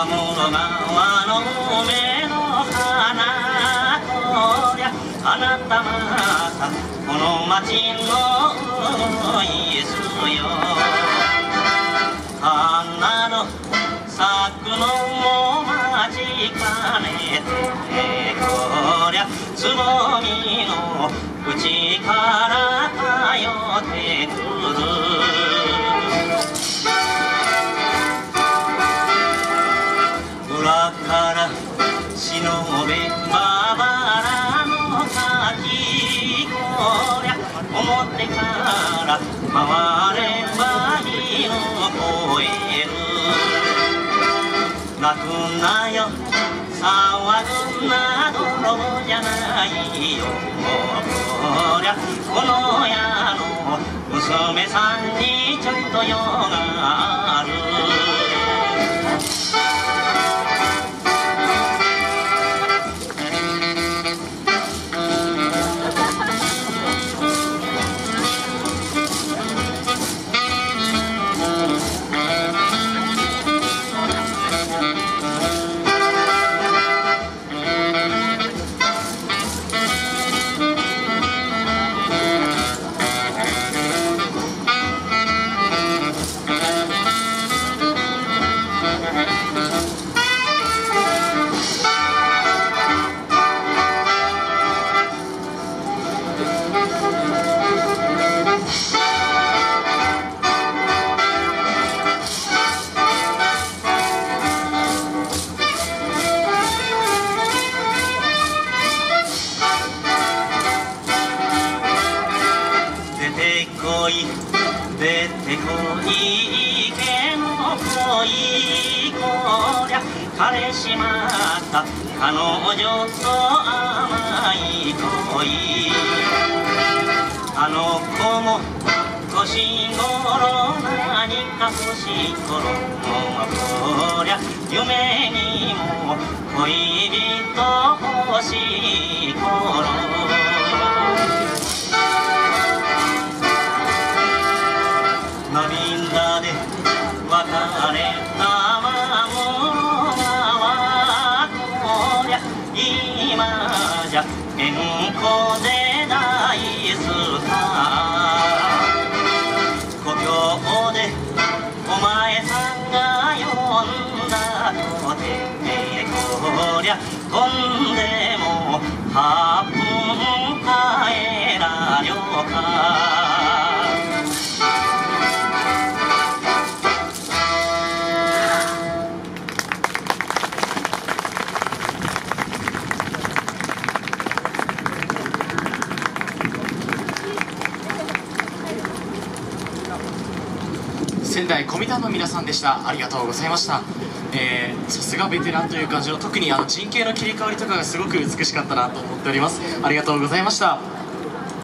室川の目の花こりゃあなたまたこの町のイエスよ。花の咲くのも待ちかねてこりゃつぼみの内から通ってくる。裏から忍べばばらの滝こりゃ表から回れば火の越える。泣くなよ騒ぐな泥棒じゃないよ。こりゃこの家の娘さんにちょっと用がある。出てこい池の恋こりゃ彼氏また彼女と甘い恋。あの子も年頃何か欲しい頃こりゃ夢にも恋人欲しい頃。涙で別れたまも川こりゃ今じゃ健康で大スター。故郷でお前さんが呼んだとてこりゃ飛んでも8分帰らよか。 仙台コミタンの皆さんでした。ありがとうございました。さすがベテランという感じの、特に陣形の切り替わりとかがすごく美しかったなと思っております。ありがとうございました。